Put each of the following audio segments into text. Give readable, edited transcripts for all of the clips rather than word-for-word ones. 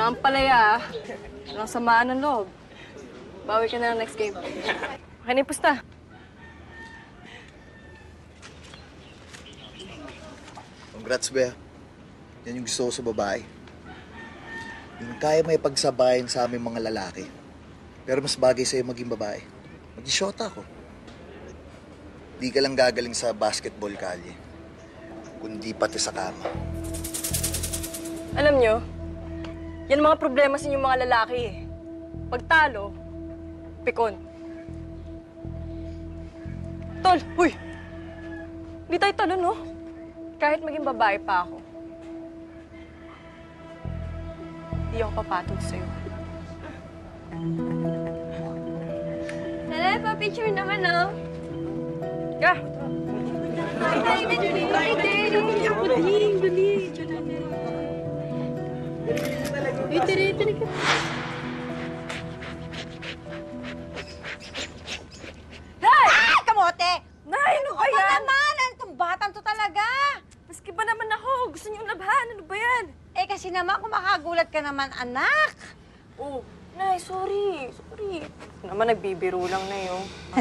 Ang palaya, walang samaan ng loob. Bawi ka na ng next game. Okay na yung pusta. Congrats, Bea. Yan yung gusto ko sa babae. Yung kaya may pagsabayan sa aming mga lalaki. Pero mas bagay sa'yo maging babae. Mag-shota ko. Di ka lang gagaling sa basketball kalye, kundi pati sa kama. Alam nyo, yan mga problema sa inyong mga lalaki eh. Pag talo, pikon. Tol, huy! Hindi tayo talo, no? Kahit maging babae pa ako. Hindi ako papatol sa'yo. Tara, pa-picture naman, no? Ka! Tere. Nay! Ay, kamote! Nay, ano ba Ano yan? naman? Ano itong batang to talaga? Maski ba naman ako? Gusto niyong labhan? Ano ba yan? Eh, kasi naman, kung makagulat ka naman, anak. Oh, Nay, sorry. Sorry. Naman, nagbibiro lang na yun.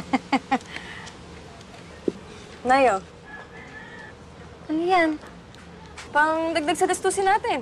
Nay, oh. Ano yan? Pang dagdag sa gastusin natin.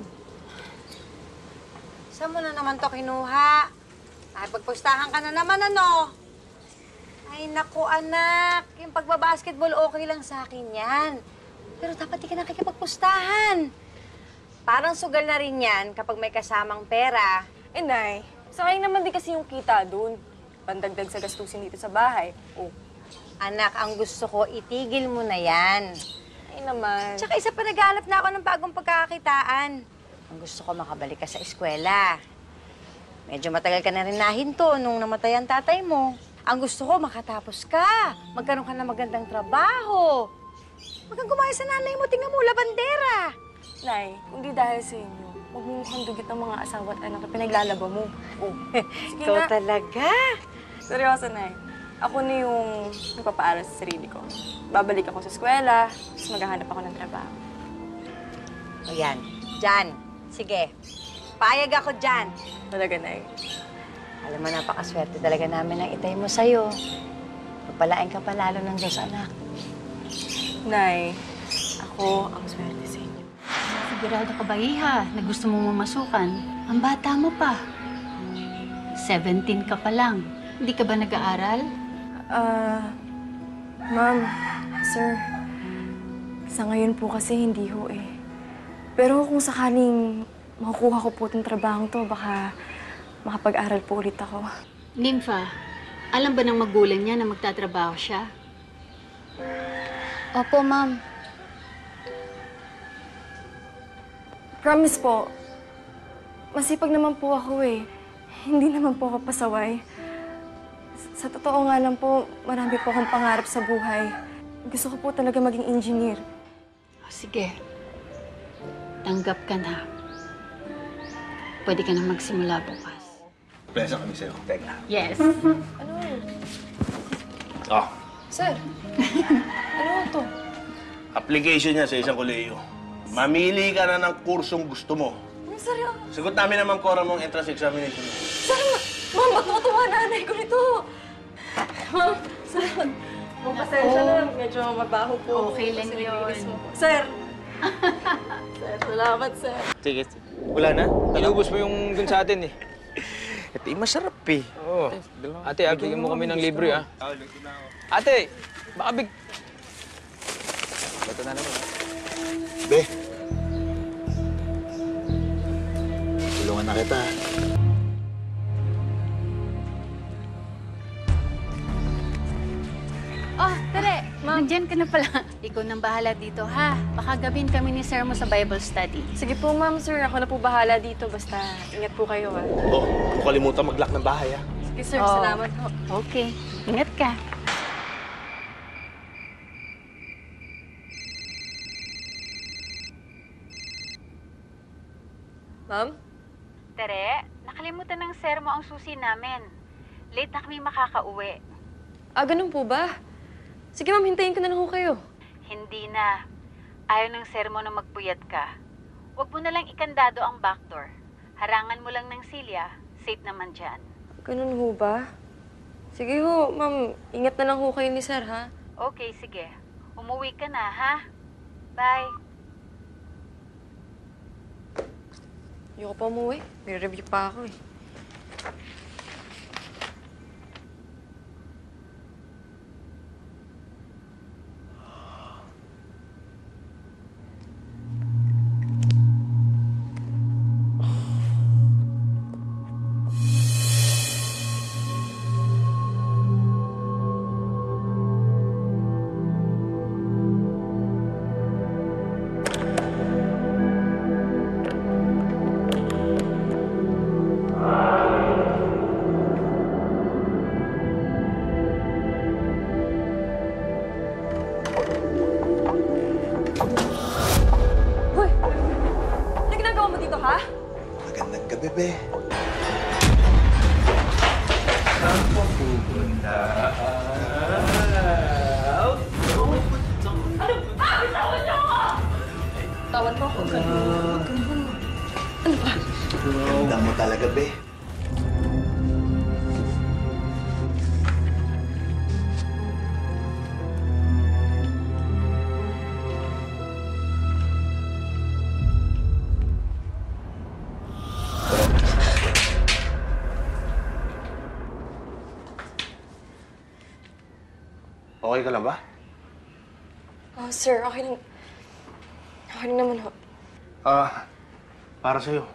Saan mo na naman to kinuha? Ay, pagpustahan ka na naman, ano? Ay, naku, anak. Yung pagbabasketball, okay lang sa akin yan. Pero dapat di ka nakikipagpustahan. Parang sugal na rin yan kapag may kasamang pera. Eh, Nay, sayang naman din kasi yung kita dun. Pandagdag sa gastusin dito sa bahay. Oh. Anak, ang gusto ko, itigil mo na yan. Ay naman. Tsaka isa pa naghanap na ako ng bagong pagkakakitaan. Ang gusto ko makabalik ka sa eskwela. Medyo matagal ka na rin nahinto nung namatay ang tatay mo. Ang gusto ko, makatapos ka. Magkaroon ka ng magandang trabaho. Huwag kang gumaya sa nanay mo. Tingnan mo, labandera. Nay, kung di dahil sa inyo, magmumukhang dugit ng mga asawa at anak na pinaglalaba mo. Oh. Sige Ikaw na. talaga. Seryoso, Nay. Ako na yung nagpapaaral sa sarili ko. Babalik ako sa eskwela, tapos maghahanap ako ng trabaho. O yan, dyan. Sige, payag ako dyan. Talaga, Nay. Alam mo, napakaswerte talaga namin ang itay mo sa'yo. Pagpalain ka pa lalo ng Diyos, anak. Nay, ako ang swerte sa inyo. Sigurado ka ba, Iha, na gusto mo mamasukan? Ang bata mo pa. 17 ka pa lang. Hindi ka ba nag-aaral? Ma'am, sir, sa ngayon po kasi hindi ho eh. Pero kung sakaling makukuha ko po itong trabahong to, baka makapag-aral po ulit ako. Nympha, alam ba ng magulang niya na magtatrabaho siya? Opo, ma'am. Promise po, masipag naman po ako eh. Hindi naman po ako pasaway. Sa totoo nga lang po, marami po akong pangarap sa buhay. Gusto ko po talaga maging engineer. O, sige. Tanggap ka na. Pwede ka na magsimula bukas. Plesa kami sa'yo. Teka. Yes. Ano? Oh, Sir, ano to? application niya sa isang kolehiyo. Mamili ka na ng kursong gusto mo. Seryoso? Sagot namin naman, Cora, mong entrance examination mo. Sir, ma'am, matutuwa nanay ko nito. Ma'am, sir, ma'am, pasensya na. Medyo mabaho po. Okay lang yun. Sir! Sir, salamat, sir. Sige, wala na. Inubos mo yung dun sa atin eh. Ito yung masarap eh. Oo. Ate, bigyan mo kami ng libre ah. Ate, baka Ito na naman. Be, tulungan na kita. Oh, Tere, nandiyan ka na pala. Ikaw nang bahala dito, ha? Baka gawin kami ni Sir mo sa Bible study. Sige po, ma'am, sir. Ako na po bahala dito. Basta ingat po kayo, ah. Oh, huwag kalimutan mag-lock ng bahay, ah. Sige, sir. Oh. Salamat po. Okay, ingat ka. Ma'am? Tere, nakalimutan ng Sir mo ang susi namin. Late na kami makakauwi. Ah, ganun po ba? Sige, ma'am, hintayin ko na lang ho kayo. Hindi na. Ayaw ng Sir mo na magpuyat ka. Huwag mo na lang ikandado ang back door. Harangan mo lang ng silya, safe naman dyan. Ganun ho ba? Sige ho, ma'am. Ingat na lang ho kayo ni sir, ha? Okay, sige. Umuwi ka na, ha? Bye. Ayoko pa umuwi. May review pa ako eh. Bebe. Saan po pupunta? Tawan mo ako. Ano ba? Ganda mo talaga, be. Okay ka lang ba? Oh, sir, okay lang. Okay lang naman ho. Para sa'yo.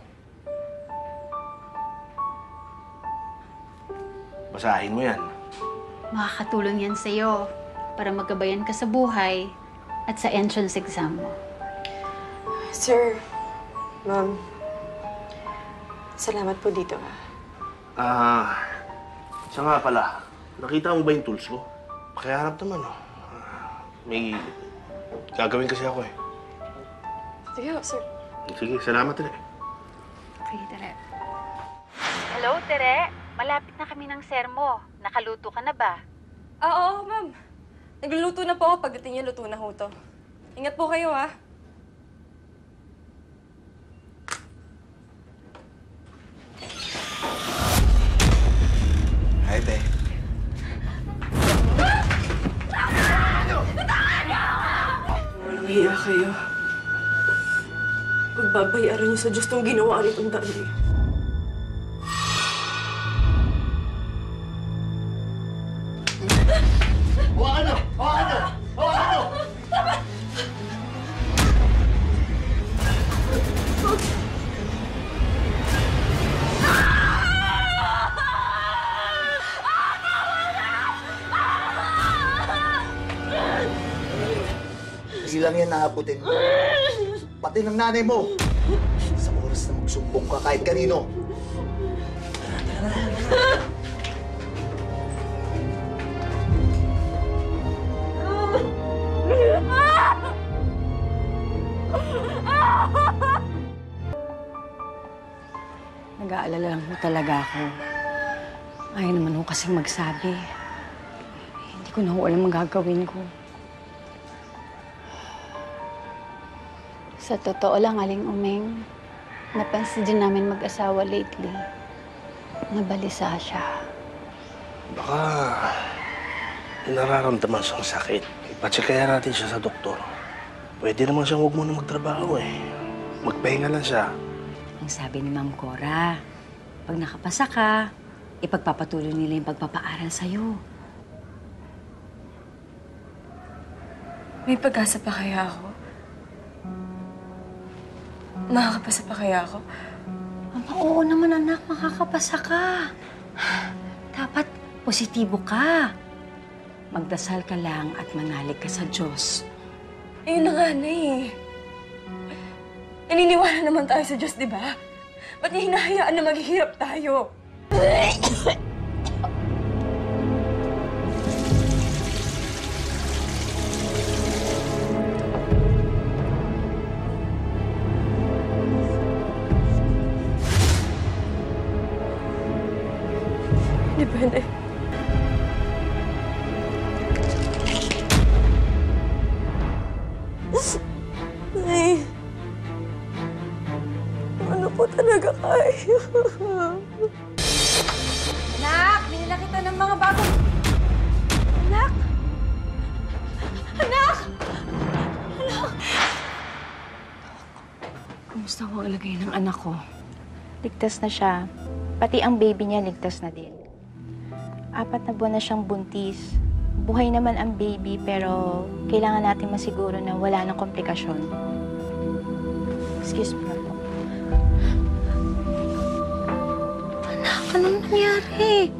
Basahin mo yan. Makakatulong yan sa'yo para magabayan ka sa buhay at sa entrance exam mo. Sir, ma'am, salamat po dito, ha. Siya nga pala, nakita mo ba yung tools ko? Pakiharap naman, oh. May gagawin kasi ako, eh. Sige ho, sir. Sige, salamat, Tere. Okay, Tere. Hello, Tere. Malapit na kami ng sermo. Nakaluto ka na ba? Oo, ma'am. Nagluluto na po ako. Pagdating niya, luto na ho to. Ingat po kayo, ha. Hi, be. Walang hiya kayo. Pagbabayaran niyo sa Diyos itong ginawa nitong dali. Hindi lang yan naabutin mo. Pati ng nanay mo. Sa oras na magsumbong ka kahit kanino. Nag-aalala lang ho talaga ako. Ayaw naman ho kasing magsabi. Hindi ko na ho alam ang gagawin ko. Sa totoo lang, Aling Umeng, napansin din namin mag-asawa lately. Nabalisa siya. Baka nararamdaman siyang sakit. Ipatsikayan natin siya sa doktor. Pwede naman siyang huwag muna magtrabaho, eh. Magpahinga lang siya. Ang sabi ni Ma'am Cora, pag nakapasa ka, ipagpapatuloy nila yung pagpapaaral sa'yo. May pag-asa pa kaya ako? Makakapasa pa kaya ako? Aba, oo naman, anak. Makakapasa ka. Dapat positibo ka. Magdasal ka lang at manalig ka sa Diyos. Ayun na nga na eh. Naniniwala naman tayo sa Diyos, di ba? Ba't niya hinahayaan na maghihirap tayo? Hindi pwede. Ay, ano po talaga Anak, binila kita ng mga bagong... Anak! Anak! Anak! Kumusta ho ang lagay ng anak ko? Ligtas na siya. Pati ang baby niya ligtas na din. 4 na buwan na siyang buntis. Buhay naman ang baby pero kailangan natin masiguro na wala ng komplikasyon. Excuse me po. Anak, anong nangyari?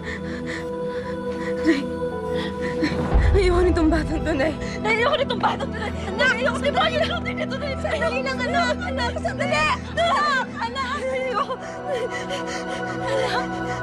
Ayoko nitong batang to, Nay. Ayoko nitong batang to, Nay. Anak, ayoko nitong batang to, Nay. Sandali lang, anak. Anak, sandali. Anak, anak. Ayoko. Anak.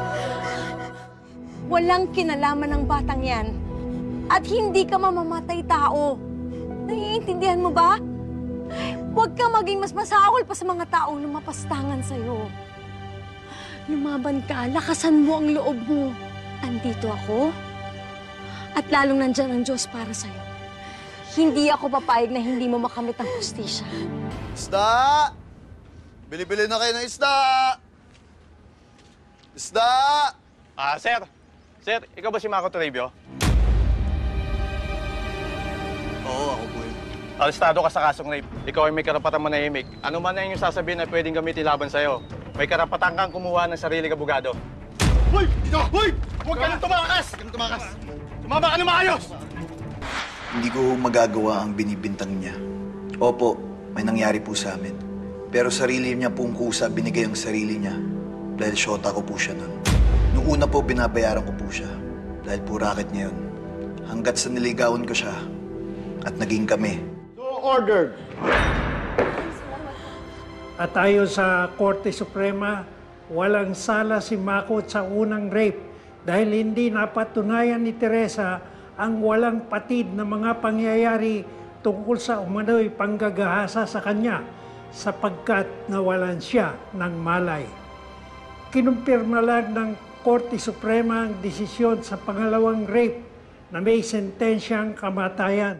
Walang kinalaman ng batang yan. At hindi ka mamamatay tao. Naiintindihan mo ba? Huwag ka maging mas masahol pa sa mga taong lumapastangan sa'yo. Lumaban ka, lakasan mo ang loob mo. Andito ako. At lalong nandyan ang Diyos para sa'yo. Hindi ako papayag na hindi mo makamit ang hustisya. Isda! Bili-bili na kayo ng isda! Isda! Sir! Sir, ikaw ba si Makot Rivero? Oo, ako po yun. Arestado ka sa kasong rape. Ikaw ay may karapatang manahimik. Ano man na yung sasabihin na pwedeng gamitin laban sa'yo. May karapatan kang kumuha ng sariling abogado. Hoy! Ikaw! Hoy! Huwag ka nang tumakas! Huwag ka nang tumakas! Tumama ka na maayos! Hindi ko magagawa ang binibintang niya. Opo, may nangyari po sa amin. Pero sarili niya pong kusa binigay ang sarili niya. Dahil syota ko po siya nun. Noong una po, binabayaran ko po siya. Dahil po racket niya yun. Hanggat sa niligawan ko siya. At naging kami. So ordered! At ayon sa Korte Suprema, walang sala si Makot sa unang rape dahil hindi napatunayan ni Teresa ang walang patid na mga pangyayari tungkol sa umano'y panggagahasa sa kanya sapagkat nawalan siya ng malay. Kinumpirma lang ng Korte Suprema ang desisyon sa pangalawang rape na may sentensyang kamatayan.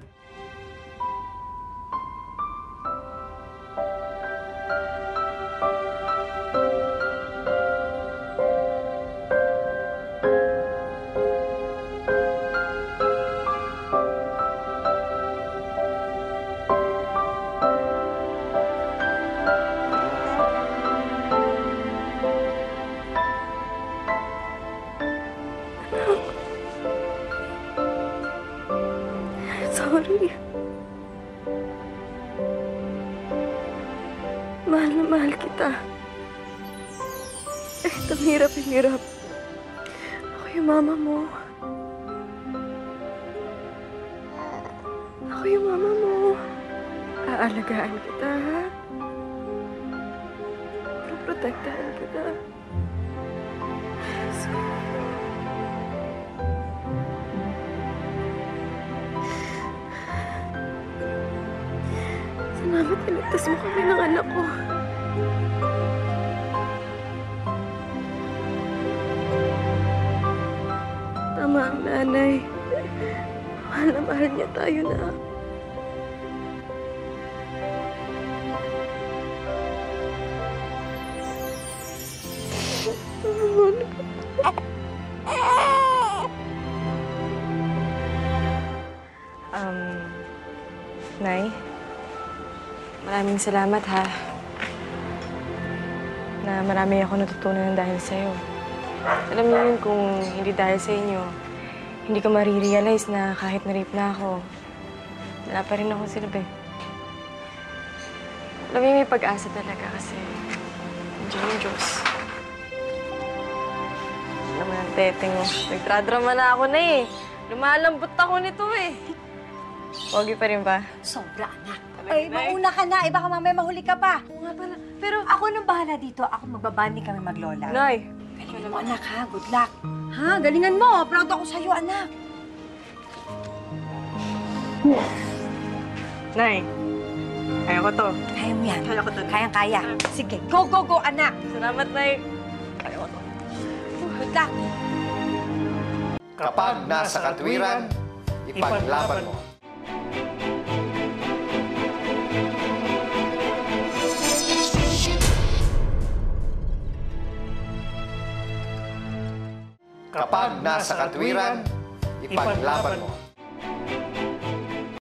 Sorry. Mahal na mahal kita. Kahit ang hirap. Ako yung mama mo. Ako yung mama mo. Aalagaan kita, ha? Protektahan kita. Salamat, iligtas mo kami ng anak ko. Tama ang nanay. Mahal na mahal niya tayo na. Nay, maraming salamat ha. Na marami ako natutunan dahil sa'yo. Alam niyo yun, kung hindi dahil sa inyo, hindi ko marirealize na kahit na-rape na ako, wala pa rin ako silbi. Alam niyo, may pag-asa talaga kasi nandiyan yung Diyos. Naman ang teteng mo. Nagtradrama na ako na eh. Lumalambot ako nito eh. Pogi pa rin ba? Sobra, anak. Ay, mauna ka na. Baka mamaya mahuli ka pa. Oo nga pala. Pero ako nang bahala dito. Ako magbabandi kami maglola. Nay! Galingan mo, anak, ha? Good luck. Ha? Galingan mo. Proud ako sa'yo, anak. Nay! Kaya ko to. Kaya mo yan. Kaya ko to. Kayang-kaya. Sige, go, go, go, anak. Salamat, Nay. Kaya ko to. Good luck. Kapag nasa katwiran, ipaglaban mo. Kapag nasa katwiran, ipaglaban mo.